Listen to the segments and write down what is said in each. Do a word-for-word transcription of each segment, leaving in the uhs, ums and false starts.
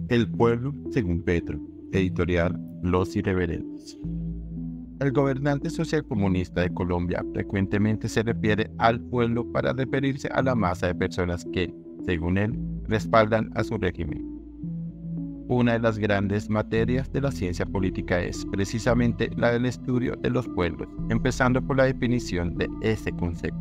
El pueblo, según Petro, editorial Los Irreverentes. El gobernante socialcomunista de Colombia frecuentemente se refiere al pueblo para referirse a la masa de personas que, según él, respaldan a su régimen. Una de las grandes materias de la ciencia política es precisamente la del estudio de los pueblos, empezando por la definición de ese concepto.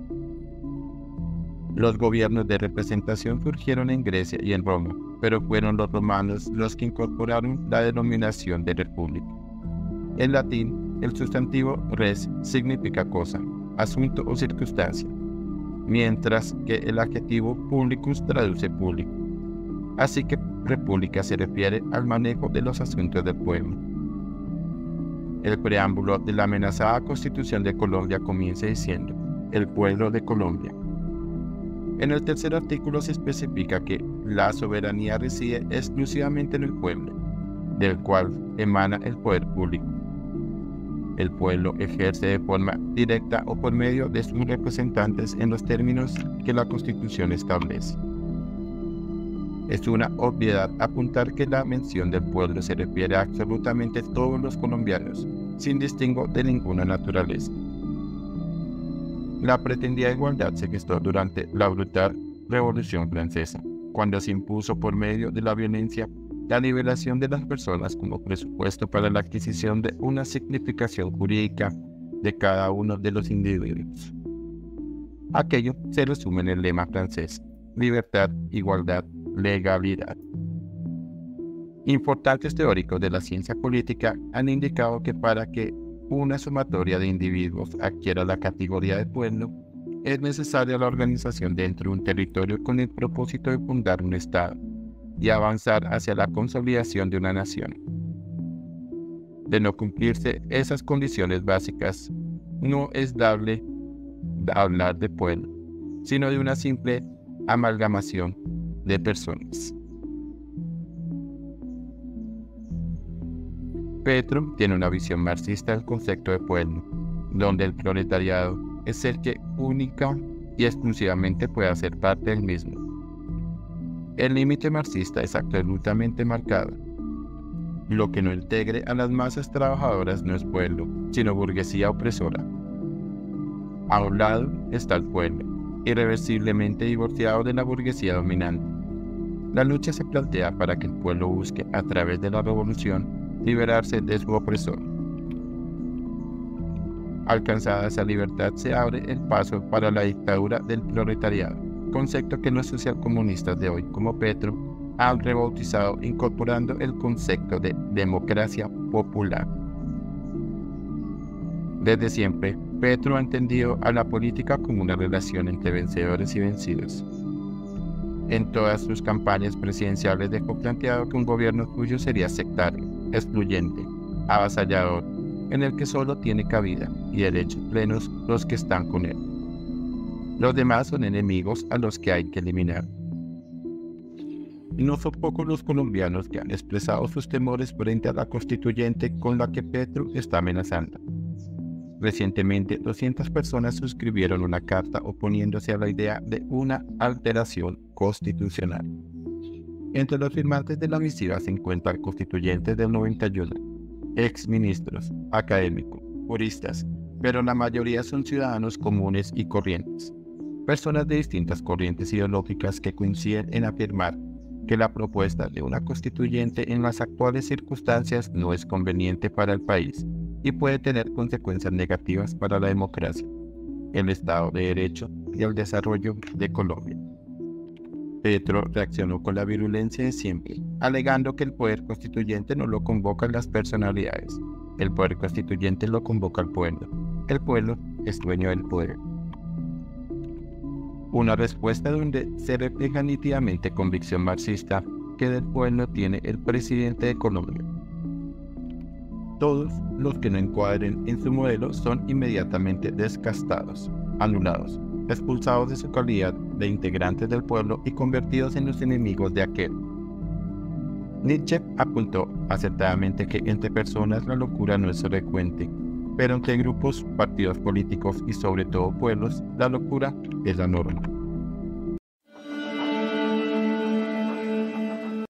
Los gobiernos de representación surgieron en Grecia y en Roma, pero fueron los romanos los que incorporaron la denominación de república. En latín, el sustantivo res significa cosa, asunto o circunstancia, mientras que el adjetivo publicus traduce público. Así que república se refiere al manejo de los asuntos del pueblo. El preámbulo de la amenazada Constitución de Colombia comienza diciendo: el pueblo de Colombia. En el tercer artículo se especifica que la soberanía reside exclusivamente en el pueblo, del cual emana el poder público. El pueblo ejerce de forma directa o por medio de sus representantes en los términos que la Constitución establece. Es una obviedad apuntar que la mención del pueblo se refiere a absolutamente todos los colombianos, sin distingo de ninguna naturaleza. La pretendida igualdad se gestó durante la brutal Revolución Francesa, cuando se impuso por medio de la violencia la liberación de las personas como presupuesto para la adquisición de una significación jurídica de cada uno de los individuos. Aquello se resume en el lema francés: libertad, igualdad, legalidad. Importantes teóricos de la ciencia política han indicado que para que una sumatoria de individuos adquiera la categoría de pueblo, es necesaria la organización dentro de un territorio con el propósito de fundar un Estado y avanzar hacia la consolidación de una nación. De no cumplirse esas condiciones básicas, no es dable hablar de pueblo, sino de una simple amalgamación de personas. Petro tiene una visión marxista del concepto de pueblo, donde el proletariado es el que única y exclusivamente puede hacer parte del mismo. El límite marxista es absolutamente marcado. Lo que no integre a las masas trabajadoras no es pueblo, sino burguesía opresora. A un lado está el pueblo, irreversiblemente divorciado de la burguesía dominante. La lucha se plantea para que el pueblo busque, a través de la revolución, liberarse de su opresor. Alcanzada esa libertad, se abre el paso para la dictadura del proletariado, concepto que los socialcomunistas de hoy, como Petro, han rebautizado incorporando el concepto de democracia popular. Desde siempre, Petro ha entendido a la política como una relación entre vencedores y vencidos. En todas sus campañas presidenciales dejó planteado que un gobierno suyo sería sectario, excluyente, avasallador, en el que solo tiene cabida y derechos plenos los que están con él. Los demás son enemigos a los que hay que eliminar. Y no son pocos los colombianos que han expresado sus temores frente a la constituyente con la que Petro está amenazando. Recientemente, doscientas personas suscribieron una carta oponiéndose a la idea de una alteración constitucional. Entre los firmantes de la misiva se encuentran constituyentes del noventa y uno, exministros, académicos, juristas, pero la mayoría son ciudadanos comunes y corrientes, personas de distintas corrientes ideológicas que coinciden en afirmar que la propuesta de una constituyente en las actuales circunstancias no es conveniente para el país y puede tener consecuencias negativas para la democracia, el Estado de Derecho y el desarrollo de Colombia. Petro reaccionó con la virulencia de siempre, alegando que el poder constituyente no lo convocan las personalidades, el poder constituyente lo convoca el pueblo, el pueblo es dueño del poder. Una respuesta donde se refleja nítidamente convicción marxista que del pueblo tiene el presidente de Colombia. Todos los que no encuadren en su modelo son inmediatamente descastados, anulados, expulsados de su calidad de integrantes del pueblo y convertidos en los enemigos de aquel. Nietzsche apuntó acertadamente que entre personas la locura no es frecuente, pero entre grupos, partidos políticos y sobre todo pueblos, la locura es la norma.